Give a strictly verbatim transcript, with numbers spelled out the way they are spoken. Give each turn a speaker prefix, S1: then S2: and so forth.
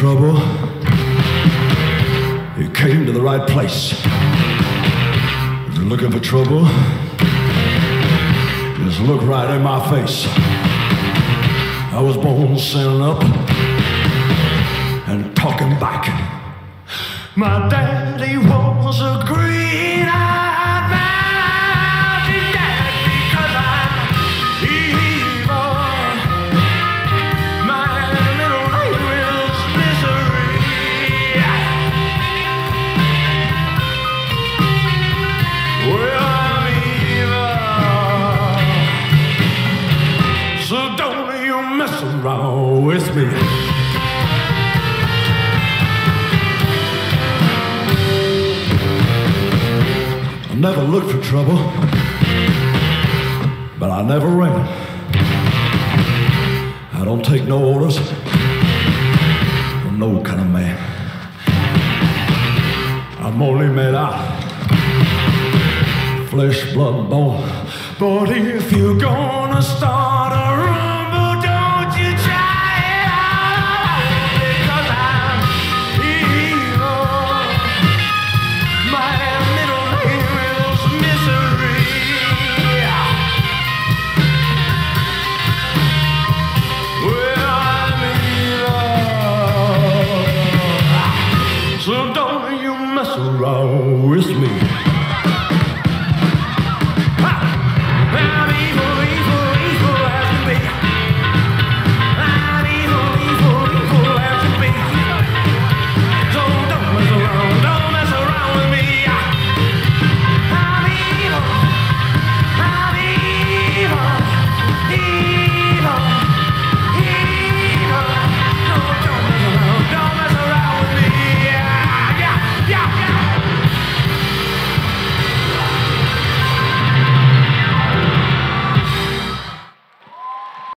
S1: trouble, you came to the right place. If you're looking for trouble, just look right in my face. I was born standing up and talking back. My daddy was a green-eyed mountain dad because I'm evil. My middle name is misery. Well, I'm evil, so don't you mess around with me. Never looked for trouble, but I never ran. I don't take no orders from no kind of man. I'm only made out of flesh, blood, and bone. But if you're gonna start a rumble, don't you try it out, because I'm evil. My middle name is misery. Well, I'm evil, so don't you mess around with me.